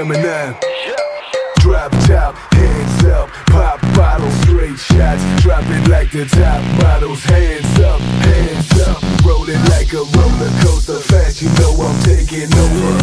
Gemini. Drop top, hands up, pop bottles, straight shots, drop it like the top models. Hands up, rolling like a roller coaster, fast, you know I'm taking over.